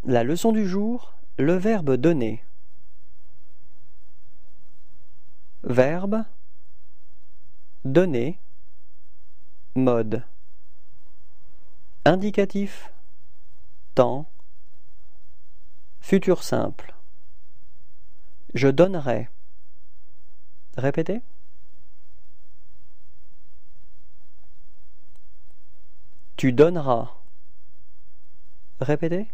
La leçon du jour, le verbe donner. Verbe, donner, mode. Indicatif, temps, futur simple. Je donnerai. Répétez. Tu donneras. Répétez.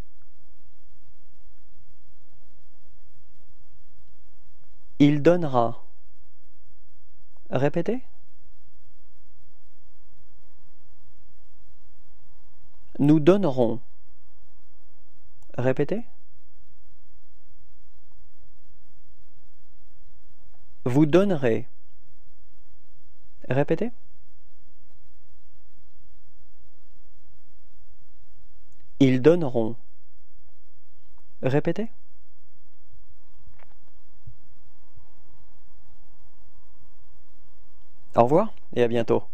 Il donnera. Répétez. Nous donnerons. Répétez. Vous donnerez. Répétez. Ils donneront. Répétez. Au revoir et à bientôt.